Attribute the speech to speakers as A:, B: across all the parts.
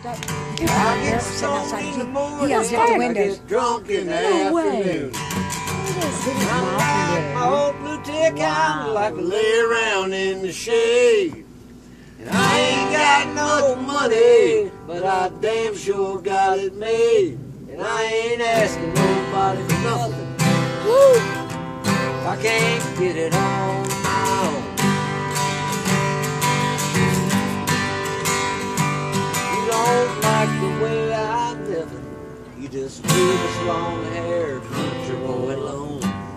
A: I get stoned in the morning,
B: He has out the
A: I
B: windows.
A: get drunk in the
B: No way.
A: afternoon. I'm like my old blue tick, I like to lay around in the shade. And I ain't got no money, but I damn sure got it made. And I ain't asking nobody for nothing. Woo! I can't get it on my own. You don't like the way I'm living, you just leave this long hair country boy alone.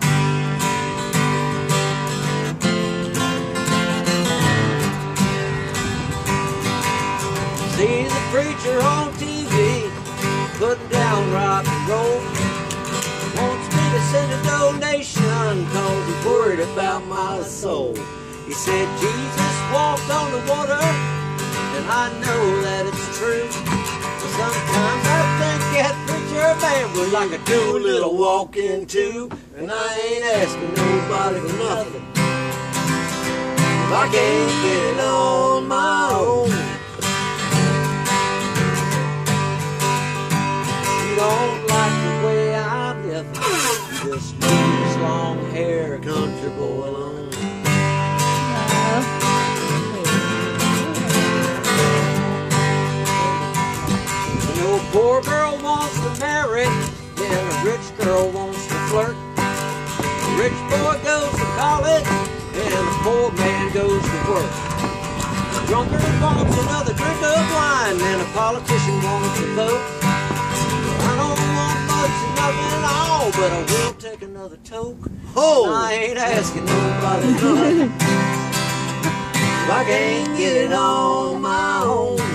A: See the preacher on TV putting down rock and roll. Wants me to send a donation cause he's worried about my soul. He said Jesus walked on the water, and I know that it's true. But sometimes I think that preacher man was like a Doolittle walking too. And I ain't asking nobody for nothing if I can't get it on my own. You don't like the way I'm living, you just leave this long hair country boy alone. You know, a poor girl wants to marry, then a rich girl wants to flirt. A rich boy goes to college, and a poor man goes to work. A drunkard wants another drink of wine, and a politician wants to vote. I don't want much of nothing at all, but I will take another toke. Oh, I ain't asking nobody nothing if I can't get it on my own.